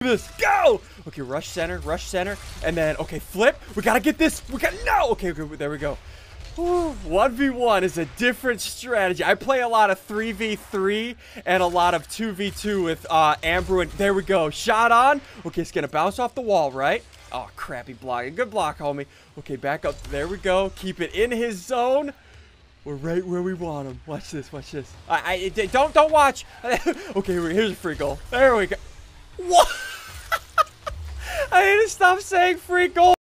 this. Go! Okay, rush center, and then, okay, flip. We gotta get this. No! Okay, there we go. 1v1 is a different strategy. I play a lot of 3v3 and a lot of 2v2 with Amber, and there we go. Shot on. Okay, it's gonna bounce off the wall, right? Oh, crappy block. Good block, homie. Okay, back up. There we go. Keep it in his zone. We're right where we want him. Watch this. Watch this. Don't watch. Okay, here's a free goal. There we go. What? I need to stop saying free goal.